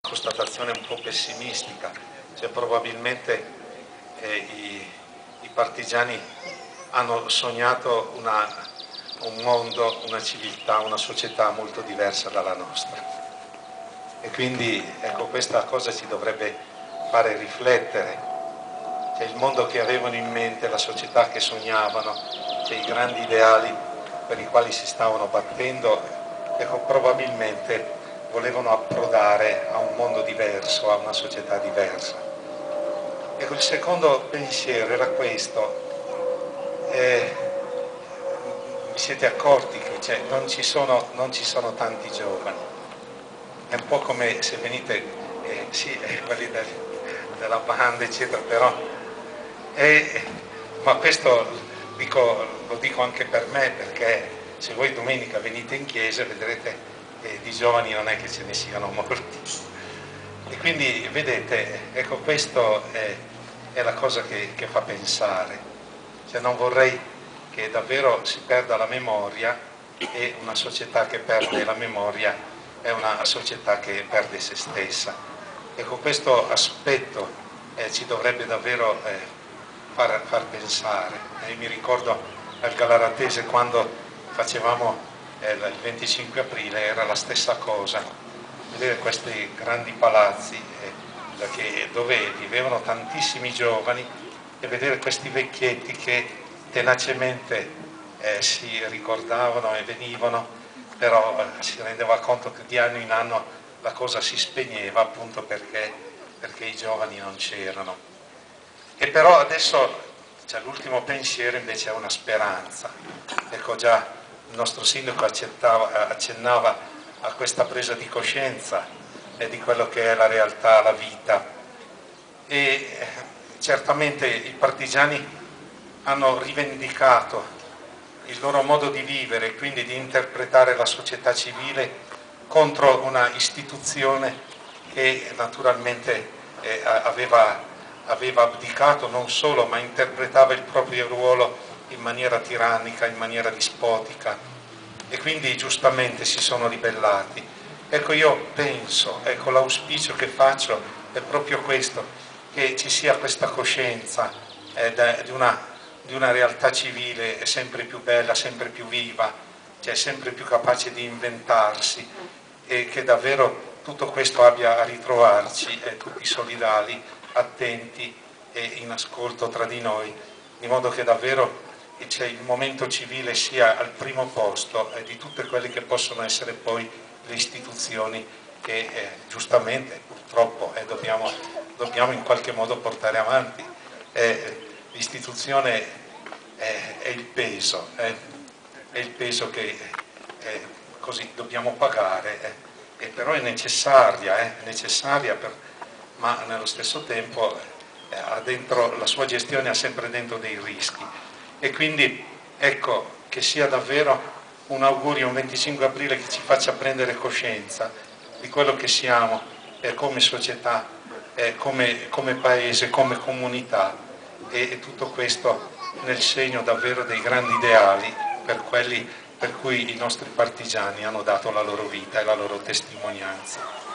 constatazione un po' pessimistica, cioè probabilmente i partigiani hanno sognato un mondo, una civiltà, una società molto diversa dalla nostra. E quindi ecco, questa cosa ci dovrebbe fare riflettere. Cioè, il mondo che avevano in mente, la società che sognavano, cioè, i grandi ideali per i quali si stavano battendo, ecco, probabilmente volevano approdare a un mondo diverso, a una società diversa. Ecco, il secondo pensiero era questo. Vi siete accorti che cioè, non ci sono tanti giovani? È un po' come se venite, sì, quelli della banda, eccetera, però... ma questo lo dico anche per me, perché se voi domenica venite in chiesa vedrete che di giovani non è che ce ne siano molti. E quindi, vedete, ecco, questo è la cosa che fa pensare. Cioè, non vorrei che davvero si perda la memoria, e una società che perde la memoria è una società che perde se stessa. Ecco, questo aspetto ci dovrebbe davvero far pensare. Mi ricordo al Galaratese, quando facevamo il 25 aprile, era la stessa cosa. Vedere questi grandi palazzi dove vivevano tantissimi giovani, e vedere questi vecchietti che tenacemente si ricordavano e venivano, però si rendeva conto che di anno in anno la cosa si spegneva, appunto perché i giovani non c'erano. E però adesso, cioè, l'ultimo pensiero invece è una speranza. Ecco, già il nostro sindaco accennava a questa presa di coscienza di quello che è la realtà, la vita. E certamente i partigiani hanno rivendicato il loro modo di vivere, quindi di interpretare la società civile contro una istituzione che naturalmente aveva abdicato non solo, ma interpretava il proprio ruolo in maniera tirannica, in maniera dispotica, e quindi giustamente si sono ribellati. Ecco, io penso, ecco, l'auspicio che faccio è proprio questo, che ci sia questa coscienza di una realtà civile sempre più bella, sempre più viva, cioè sempre più capace di inventarsi, e che davvero tutto questo abbia a ritrovarci tutti solidali, attenti e in ascolto tra di noi, di modo che davvero il momento civile sia al primo posto di tutte quelle che possono essere poi le istituzioni che giustamente, purtroppo, dobbiamo in qualche modo portare avanti. L'istituzione è il peso, che così dobbiamo pagare, e però è necessaria, ma nello stesso tempo la sua gestione ha sempre dentro dei rischi. E quindi ecco, che sia davvero un augurio, un 25 aprile che ci faccia prendere coscienza di quello che siamo come società, come paese, come comunità, e tutto questo nel segno davvero dei grandi ideali per cui i nostri partigiani hanno dato la loro vita e la loro testimonianza.